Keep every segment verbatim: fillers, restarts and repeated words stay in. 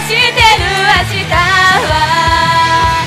してる明日は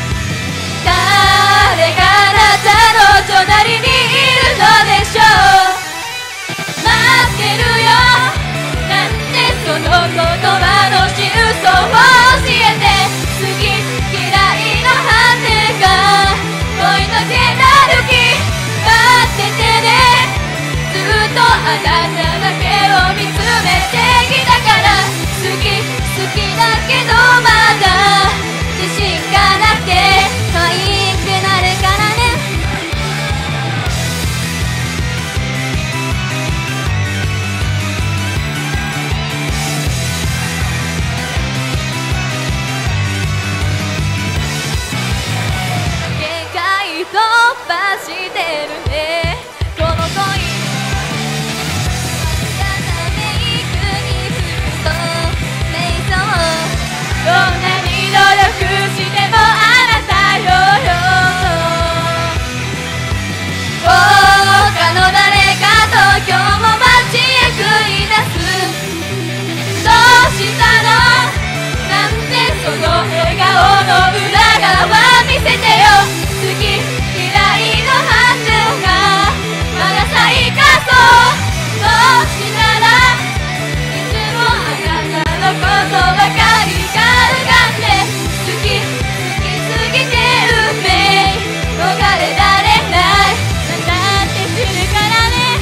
誰があなたの隣にいるのでしょう。待ってるよなんてその言葉の真相を教えて、好き嫌いの果てが恋の手歩き待っててね。ずっとあなただけを見つめてきたから、好き好きだけどまだ自信がなくて可愛くなるからね。限界突破してるねこの恋。どんなに努力してもあなたよ他の誰かと今日も街へ繰り出す。どうしたのなんてその笑顔の裏側見せてよ。好き嫌いの果てがまだ再加速。どうしたらいつもあなたのことばかり好き好きすぎて運命逃れられないなんだってするからね。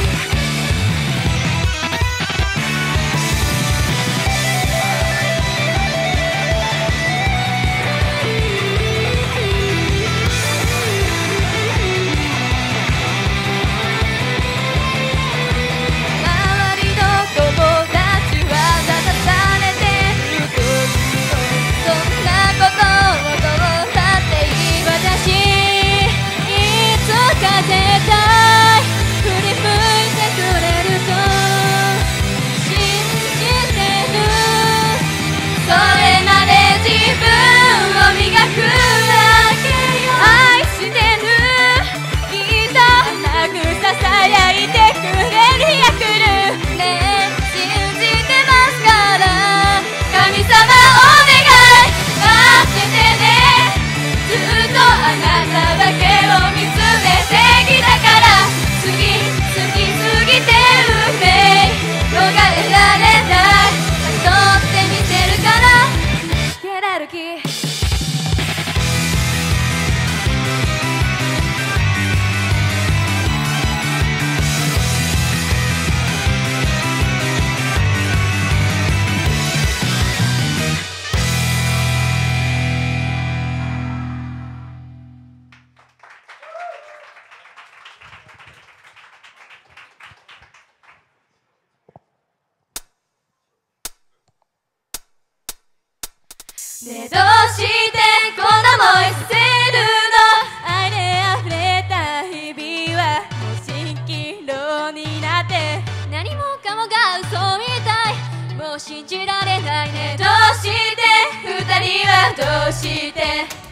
周りの友達は立たされてるとそんなことをどうだっていい。私いつか絶対振り向いてくれると信じてる。それまで自分を磨くだけよ。愛してるきっとなくささやいてくれるや来るね。信じてますから神様お願い待っててね。ずっとあなただけを見つめてきたから、好き好きすぎて運命逃れられない。撮ってみせるから蹴らる気。ねえどうしてこんな思いさせるの。愛で溢れた日々はもう蜃気楼になって何もかもが嘘みたい。もう信じられないね。どうして二人はどうして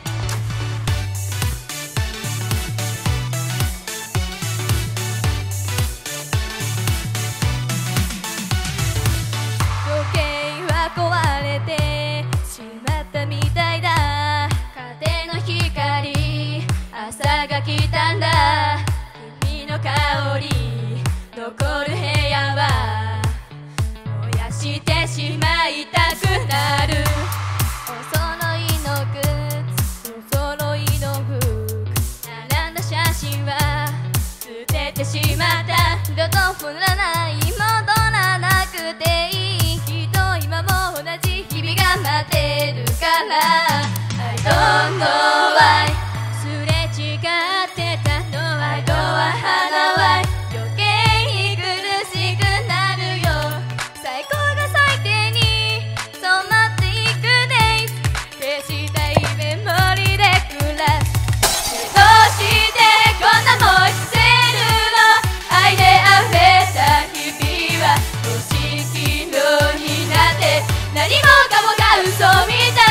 時計は壊れてしまったみたいだ。風の光朝が来たんだ。君の香り残る部屋は燃やしてしまいたくなる。お揃いの靴お揃いの服並んだ写真は捨ててしまった。二度と戻らない戻らなくていい。きっと今も同じ日々が待ってるから I don't know why すれ違ってたの I don't wanna why 余計苦しくなるよ。最高が最低に染まっていく days 消したいメモリで暮らす。どうしてこんな思いさせるの。愛で溢れた日々は星気色になって何もかもが嘘みたい。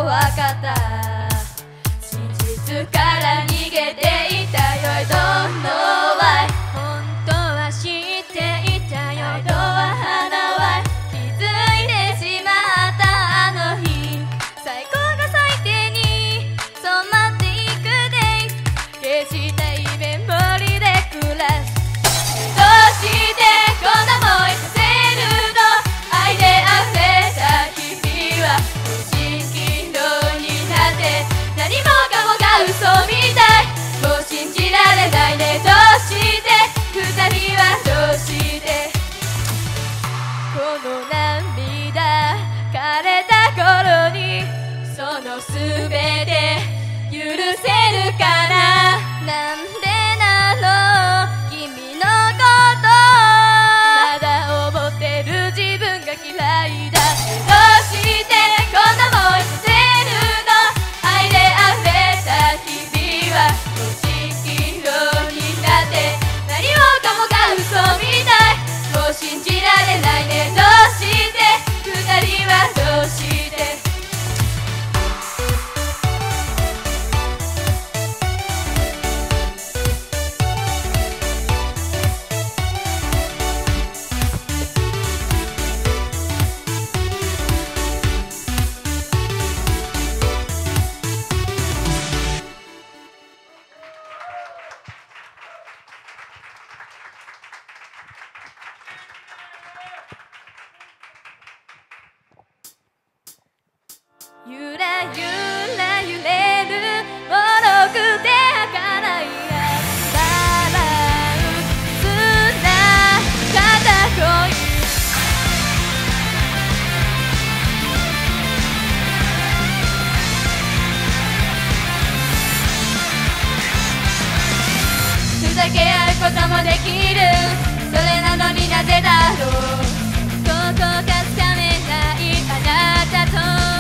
わかった真実から逃げていたよ I don't know why 本当は知っていたよ I don't know why 気づいてしまったあの日最高が最低に染まっていく Days 消したいメモリで暮らすどうしてこんな思いさせるの愛で溢れた日々は蜃気楼になって何もかもが嘘みたいもう信じられないねどうして二人はどうしてこの涙枯れた頃にその全て許せるかななんでなの君のことまだ思ってる自分が嫌いだどうしてこんな思いさせるの愛で溢れた日々は蜃気楼になって何もかもが嘘みたいもう信じられないねどうして二人はどうしてゆらゆら揺れるもろくて儚いバランスな片恋ふざけ合うこともできるそれなのになぜだろうここかつかめないあなたと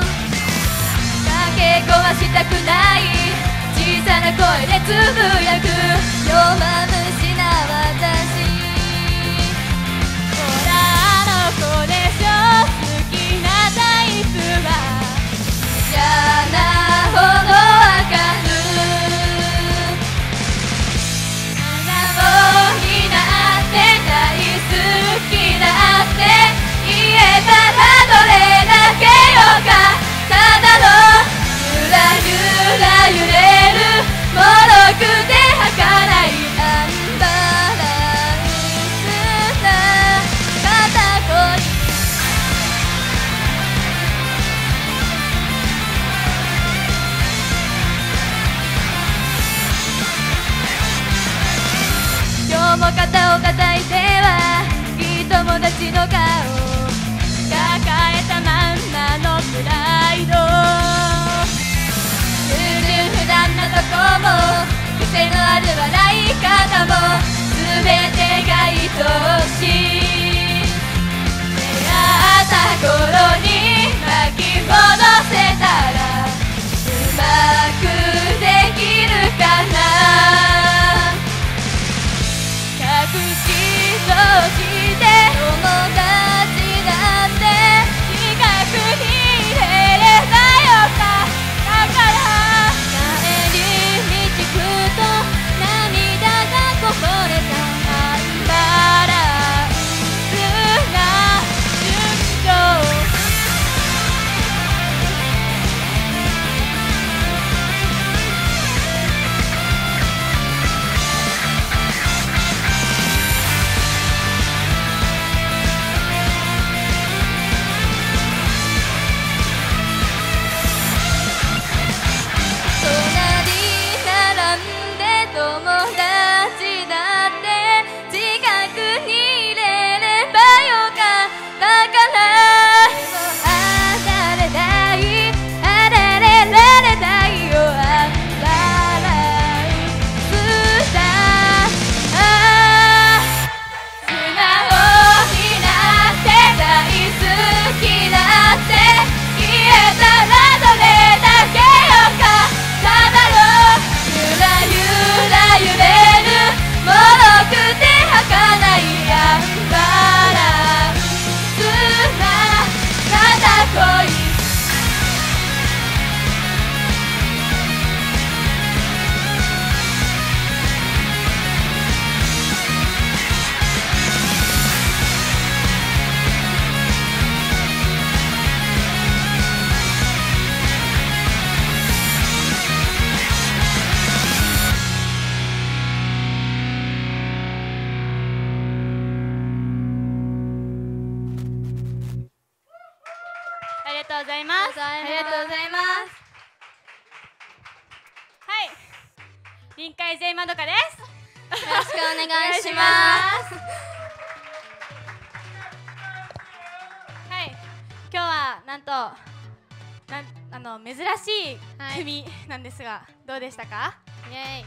稽古はしたくない小さな声でつぶやく弱虫な私ほらあの子でしょ好きなタイプは嫌なほどわかる笑顔になって大好きだって言えたらどれだけよかただのゆらゆら揺れるもろくて儚いアンバランスな片恋今日も肩を叩いてはいい友達の顔抱えたまんまのプライド普段のとこも癖のある笑い方も全てが愛しい出会った頃に巻き戻せたらうまくできるかな隠し通して友達なんて近くにいれればよかだからこぼれたアンバランスな純情ます。ありがとうございます。はい、臨海 J まどかです。 よろしくお願いします。 はい、今日はなんとなんあの珍しい組なんですが、どうでしたか？ イエーイ。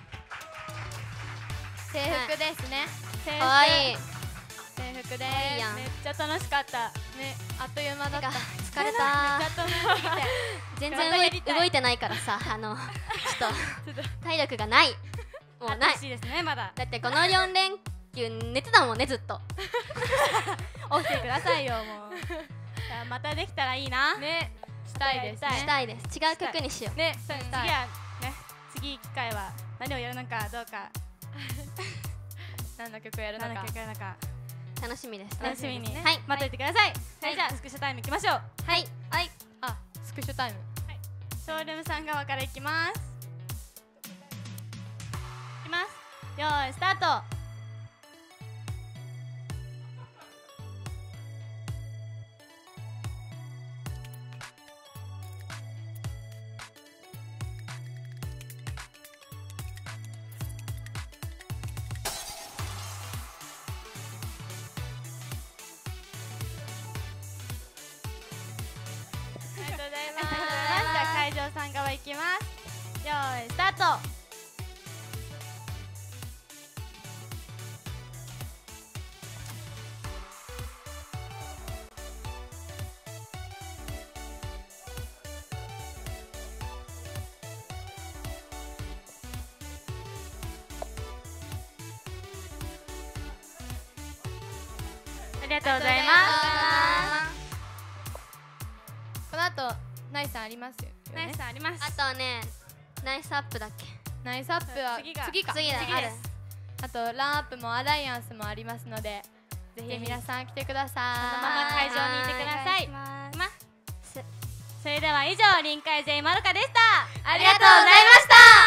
制服ですね。 かわいい。 制服でいいやん。 めっちゃ楽しかったね、あっという間だった。 疲れた。 めっちゃ楽しくて全然動い動いてないからさ、あのちょっと体力がない。もうない。 欲しいですね、まだ。 だってこのよん連休寝てたもんね、ずっと。 起きてくださいよ、もう。じゃあまたできたらいいな。 ね、したいですね。 したいです。違う曲にしよう。 ね、 次はね、次機会は何をやるのかどうか、 何の曲やるのか、 何の曲やるのか楽しみです。 楽しみにはい、 待っていてください。はい、じゃあスクショタイムいきましょう。 はいはい。 あ、スクショタイム。 ショールームさん側からいきます。いきます。よーいスタート。ありがとうございます。じゃあ会場さん側いきます。よーいスタート。ありがとうございます。 この後ナイスありますよね。 ナイスあります。 あとね、ナイスアップだっけ？ ナイスアップは次が次か。 次だ。 次です。 あとランアップもアライアンスもありますので、ぜひ皆さん来てください。 そのまま会場にいてください。いきます。それでは以上、臨海 J まどかでした。 ありがとうございました。